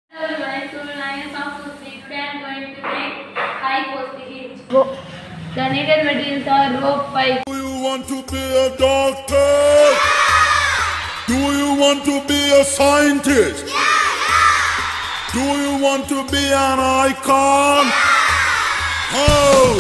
Hello everyone, so Lions of Sushi. Today I am going to make high postage. The needed materials are rope, pipe. Do you want to be a doctor? Do you want to be a scientist? Do you want to be an icon? Oh!